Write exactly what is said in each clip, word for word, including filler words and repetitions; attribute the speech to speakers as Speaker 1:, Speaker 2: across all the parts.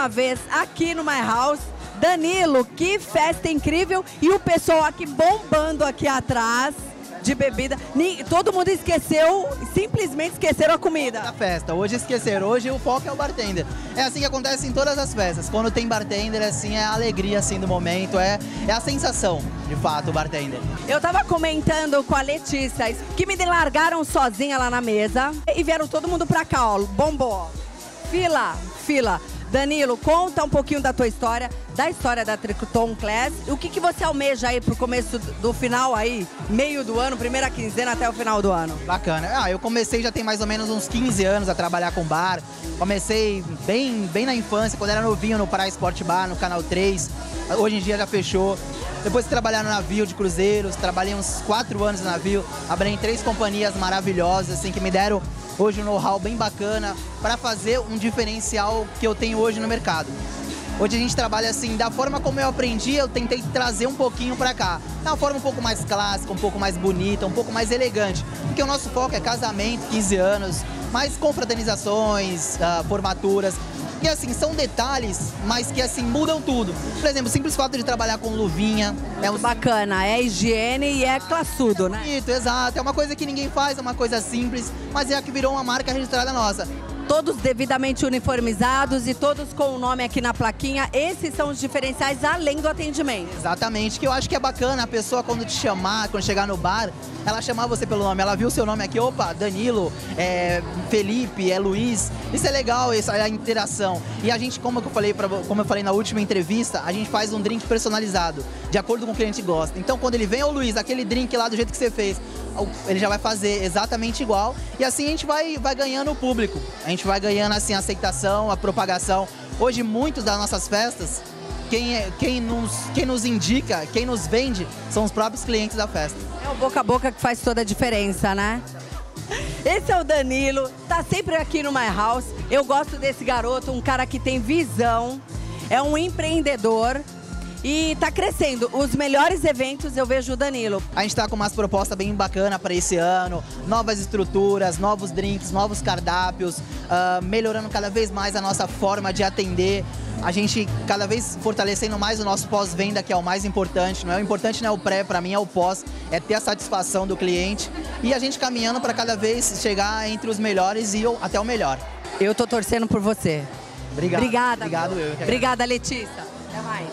Speaker 1: uma vez aqui no My House. Danilo, que festa incrível. E o pessoal aqui bombando aqui atrás de bebida. Todo mundo esqueceu, simplesmente esqueceram a comida.
Speaker 2: Da festa, hoje esqueceram, hoje o foco é o bartender. É assim que acontece em todas as festas. Quando tem bartender, assim, é a alegria assim, do momento, é, é a sensação, de fato, o bartender.
Speaker 1: Eu tava comentando com a Letícia que me largaram sozinha lá na mesa e vieram todo mundo pra cá, ó, bombou. Fila, fila. Danilo, conta um pouquinho da tua história, da história da Triton Class. O que, que você almeja aí pro começo do final aí, meio do ano, primeira quinzena até o final do ano?
Speaker 2: Bacana. Ah, eu comecei já tem mais ou menos uns quinze anos a trabalhar com bar. Comecei bem, bem na infância, quando era novinho no Praia Sport Bar, no Canal três. Hoje em dia já fechou. Depois de trabalhar no navio de cruzeiros, trabalhei uns quatro anos no navio. Abri em três companhias maravilhosas, assim, que me deram hoje um know-how bem bacana para fazer um diferencial que eu tenho hoje no mercado. Hoje a gente trabalha assim, da forma como eu aprendi, eu tentei trazer um pouquinho para cá. De uma forma um pouco mais clássica, um pouco mais bonita, um pouco mais elegante. Porque o nosso foco é casamento, quinze anos, mais confraternizações, uh, formaturas. E assim, são detalhes, mas que assim, mudam tudo. Por exemplo, o simples fato de trabalhar com luvinha.
Speaker 1: É um... bacana, é higiene e é classudo, né?
Speaker 2: Bonito, exato. É uma coisa que ninguém faz, é uma coisa simples, mas é a que virou uma marca registrada nossa.
Speaker 1: Todos devidamente uniformizados e todos com o nome aqui na plaquinha. Esses são os diferenciais além do atendimento.
Speaker 2: Exatamente, que eu acho que é bacana a pessoa quando te chamar, quando chegar no bar, ela chamar você pelo nome, ela viu o seu nome aqui, opa, Danilo, é Felipe, é Luiz. Isso é legal, essa é a interação. E a gente, como eu falei, pra, como eu falei na última entrevista, a gente faz um drink personalizado, de acordo com o que o cliente gosta. Então quando ele vem, ô Luiz, aquele drink lá do jeito que você fez, ele já vai fazer exatamente igual. E assim a gente vai, vai ganhando o público. A gente vai ganhando assim a aceitação, a propagação. Hoje muitas das nossas festas, quem, é, quem, nos, quem nos indica, quem nos vende, são os próprios clientes da festa.
Speaker 1: É o boca a boca que faz toda a diferença, né? Esse é o Danilo, tá sempre aqui no My House. Eu gosto desse garoto, um cara que tem visão, é um empreendedor. E tá crescendo. Os melhores eventos eu vejo o Danilo.
Speaker 2: A gente tá com umas propostas bem bacanas para esse ano. Novas estruturas, novos drinks, novos cardápios. Uh, melhorando cada vez mais a nossa forma de atender. A gente cada vez fortalecendo mais o nosso pós-venda, que é o mais importante. Não é o importante, não é o pré, para mim é o pós. É ter a satisfação do cliente. E a gente caminhando para cada vez chegar entre os melhores e até o melhor.
Speaker 1: Eu tô torcendo por você.
Speaker 2: Obrigado.
Speaker 1: Obrigada.
Speaker 2: Obrigado, eu.
Speaker 1: Obrigada, Letícia. Até mais.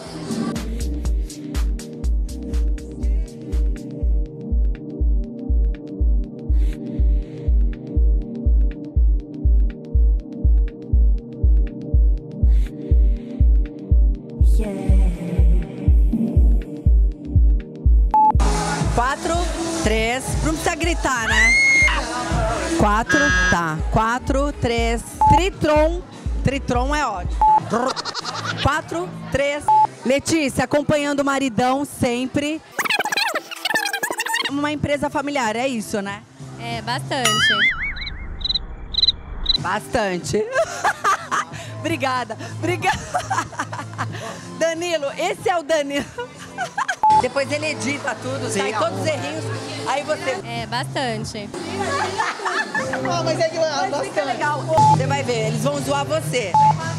Speaker 1: Quatro, três, não precisa gritar, né? Quatro, tá. Quatro, três, Tritron. Tritron é ótimo. Quatro, três. Letícia, acompanhando o maridão sempre. Uma empresa familiar, é isso, né?
Speaker 3: É, bastante.
Speaker 1: Bastante. Obrigada, obrigada. Danilo, esse é o Danilo. Depois ele edita tudo,
Speaker 2: Sim,
Speaker 1: sai todos os errinhos, aí você...
Speaker 3: É, bastante.
Speaker 2: Ah, mas é que
Speaker 1: Mas fica legal. Você vai ver, eles vão zoar você.